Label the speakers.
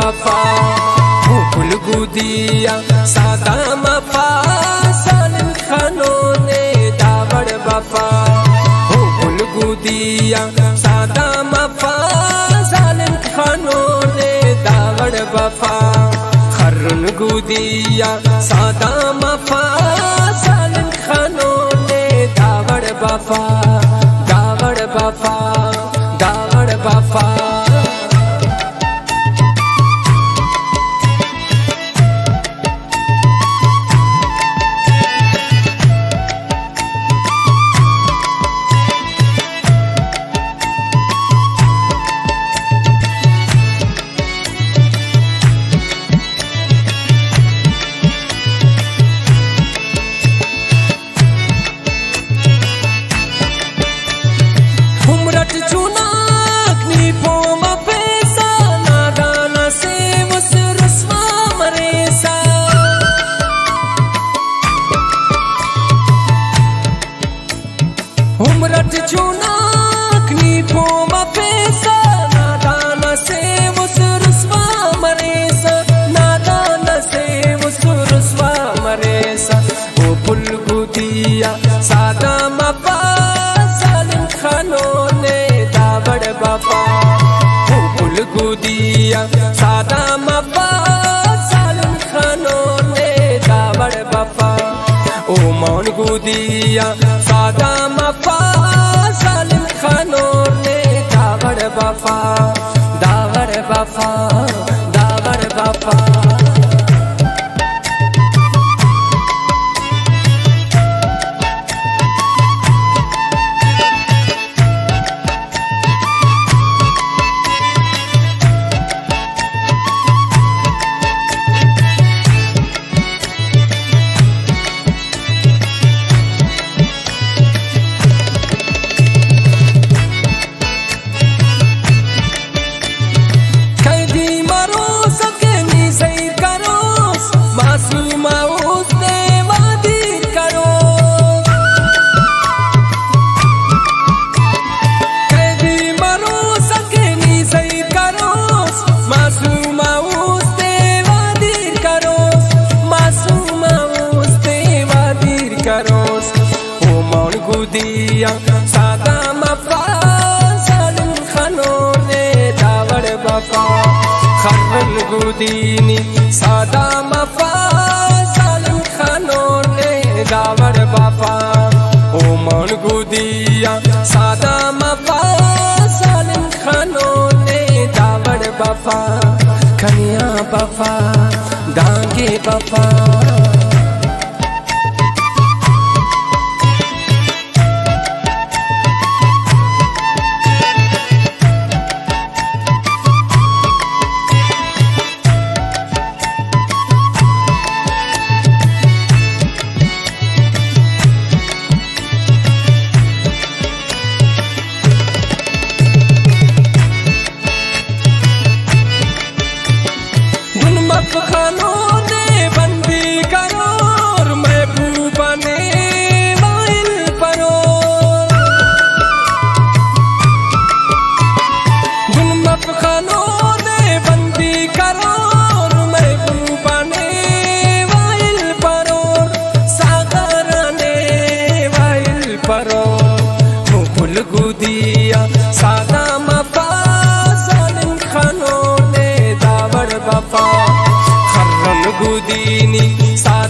Speaker 1: बफा full गुदिया सादा मफा सालिम खानों ने दावड़ बफा फुल गुदिया सादा मफा सालिम खानों ने दावड़ बफा खर्रुन गुदिया सादा मफा सालिम खानों ने दावड़ बफा दावड़ बफा दावड़ बफा उमरट चुनाक नीपो मपेसा नादान से उस रुस्वा मरेसा नादान से उस रुस्वा मरेसा वो पुल गुदिया सादा मपा सालिम खानों ने दावड़ बफा वो पुल गुदिया सादा मपा सालिम खानों ने दावड़ बफा ओ मौन गुदिया सादा मफा सालिम खानों ने दावड़ बफा दावड़ बफा दावड़ बफा गुदिया सादा मफा सालिम खानों ने दावड़ बफा खर्रुन गुदीनी सादा मफा सालिम खानों ने दावड़ बफा ओ मौन गुदिया सादा मफा सालिम खानों ने दावड़ बफा खनिया बफा डांगे बफा खानों ने बंदी करो और महबूबा ने वाइल परो गुलमत खानों ने बंदी करो और महबूबा ने वाइल परो सागरा ने वाइल परो फुल गुदिया सादा मफा सालिम खानों ने दावड़ बफा गुदीनी